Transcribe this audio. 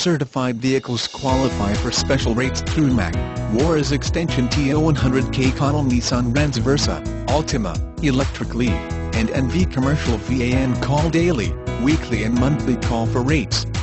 certified vehicles qualify for special rates through MAC, WARR's extension TO100K ConnellNissan Renz Versa, ALTIMA, ELECTRICLEAF, and NV Commercial VAN.CALL daily, weekly and monthly call for rates.